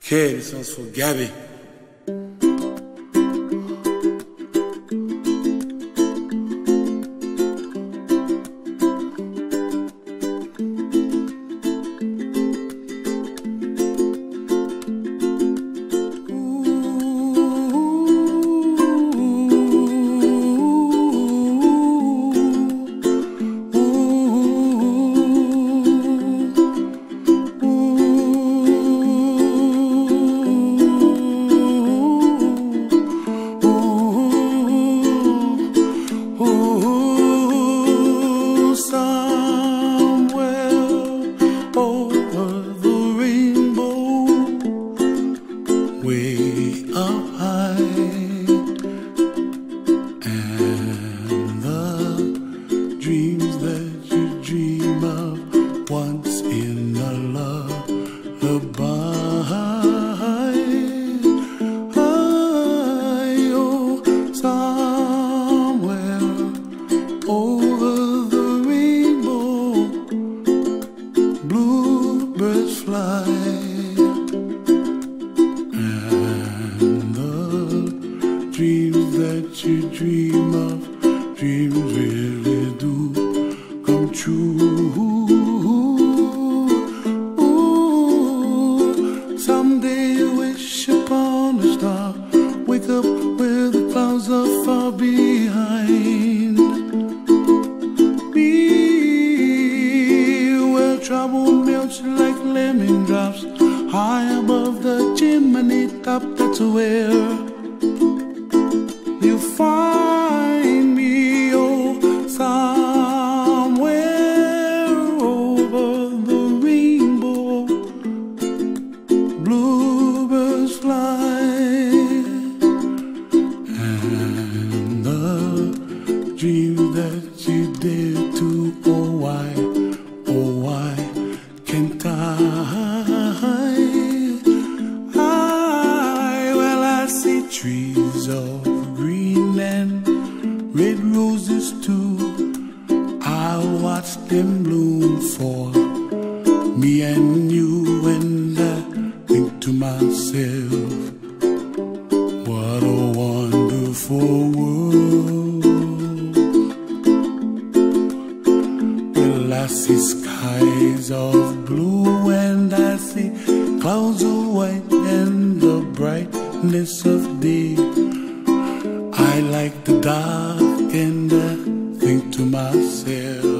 Okay, this one's for Gabby. Way up high, and the dreams that you dream of once in a lullaby. Oh, somewhere over the rainbow, bluebirds fly. Dreams that you dream of, dreams really do come true. Ooh, someday you wish upon a star, wake up where the clouds are far behind me, where trouble melts like lemon drops, high above the chimney top. That's where you find me, oh, somewhere over the rainbow, bluebirds fly, and the dreams that you dare to, oh why can't I see trees of green and red roses too. I'll watch them bloom for me and you, and I think to myself, what a wonderful world. Well, I see skies of blue and I see clouds of white and the brightness of day. I like the dark and I think to myself,